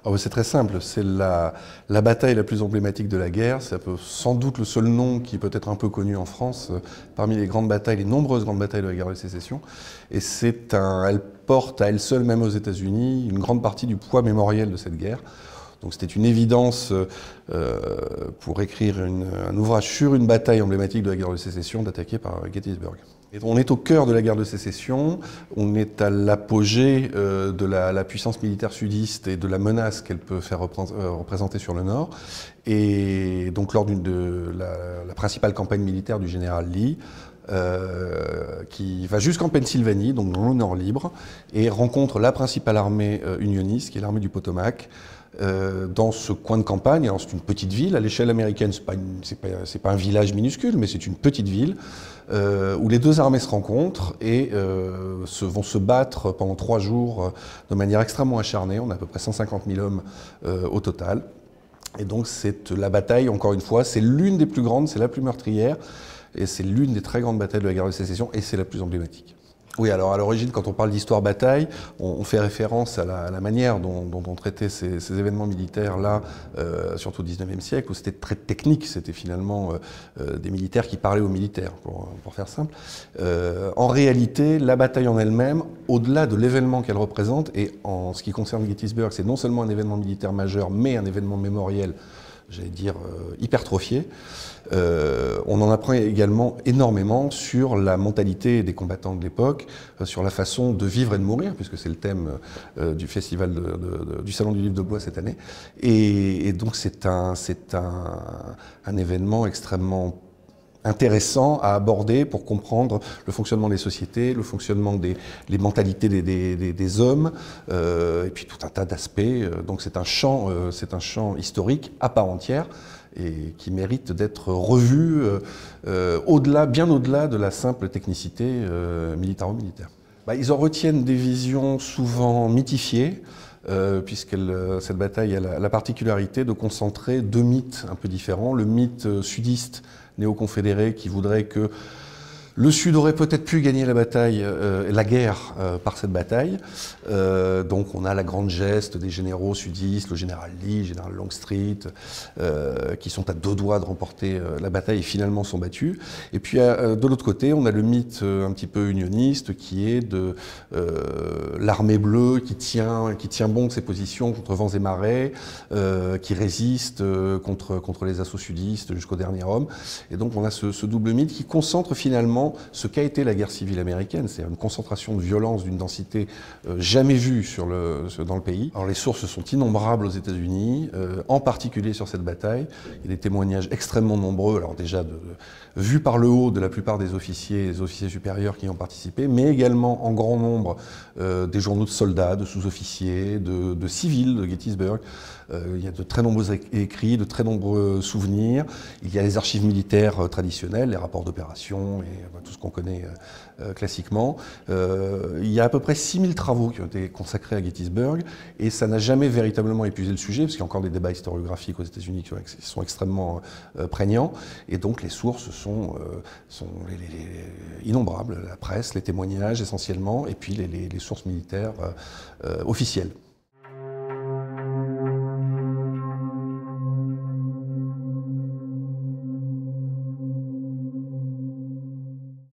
C'est très simple, c'est la bataille la plus emblématique de la guerre, c'est sans doute le seul nom qui peut être un peu connu en France, parmi les grandes batailles, les nombreuses grandes batailles de la guerre de sécession. Et elle porte à elle seule, même aux États-Unis, une grande partie du poids mémoriel de cette guerre. Donc c'était une évidence pour écrire un ouvrage sur une bataille emblématique de la guerre de sécession d'attaquer par Gettysburg. Et on est au cœur de la guerre de sécession, on est à l'apogée de la puissance militaire sudiste et de la menace qu'elle peut faire représenter sur le Nord. Et donc lors de la principale campagne militaire du général Lee, qui va jusqu'en Pennsylvanie, donc dans le Nord libre, et rencontre la principale armée unioniste, qui est l'armée du Potomac, dans ce coin de campagne. Alors c'est une petite ville, à l'échelle américaine, c'est pas un village minuscule, mais c'est une petite ville, où les deux armées se rencontrent et vont se battre pendant 3 jours de manière extrêmement acharnée. On a à peu près 150 000 hommes au total. Et donc la bataille, encore une fois, c'est l'une des plus grandes, c'est la plus meurtrière, et c'est l'une des très grandes batailles de la guerre de sécession, et c'est la plus emblématique. Oui, alors à l'origine, quand on parle d'histoire-bataille, on fait référence à la manière dont on traitait ces événements militaires-là, surtout au XIXe siècle, où c'était très technique, c'était finalement des militaires qui parlaient aux militaires, pour faire simple. En réalité, la bataille en elle-même, au-delà de l'événement qu'elle représente, et en ce qui concerne Gettysburg, c'est non seulement un événement militaire majeur, mais un événement mémoriel, j'allais dire, hypertrophié. On en apprend également énormément sur la mentalité des combattants de l'époque, sur la façon de vivre et de mourir, puisque c'est le thème du festival du Salon du Livre de Blois cette année. Et donc c'est un événement extrêmement intéressant à aborder pour comprendre le fonctionnement des sociétés, le fonctionnement des mentalités des hommes, et puis tout un tas d'aspects. Donc c'est un champ historique à part entière et qui mérite d'être revu bien au-delà de la simple technicité militaro-militaire. Ils en retiennent des visions souvent mythifiées, puisque cette bataille a la particularité de concentrer 2 mythes un peu différents. Le mythe sudiste néo-confédéré qui voudrait que le Sud aurait peut-être pu gagner la guerre par cette bataille. Donc on a la grande geste des généraux sudistes, le général Lee, le général Longstreet, qui sont à 2 doigts de remporter la bataille et finalement sont battus. Et puis de l'autre côté, on a le mythe un petit peu unioniste qui est de l'armée bleue qui tient bon de ses positions contre vents et marées, qui résiste contre les assauts sudistes jusqu'au dernier homme. Et donc on a ce double mythe qui concentre finalement ce qu'a été la guerre civile américaine, c'est une concentration de violence d'une densité jamais vue dans le pays. Alors les sources sont innombrables aux États-Unis, en particulier sur cette bataille. Il y a des témoignages extrêmement nombreux, alors déjà vus par le haut de la plupart des officiers et des officiers supérieurs qui y ont participé, mais également en grand nombre des journaux de soldats, de sous-officiers, de civils de Gettysburg. Il y a de très nombreux écrits, de très nombreux souvenirs. Il y a les archives militaires traditionnelles, les rapports d'opération et tout ce qu'on connaît classiquement. Il y a à peu près 6000 travaux qui ont été consacrés à Gettysburg et ça n'a jamais véritablement épuisé le sujet parce qu'il y a encore des débats historiographiques aux États-Unis qui sont extrêmement prégnants et donc les sources sont innombrables, la presse, les témoignages essentiellement et puis les sources militaires officielles.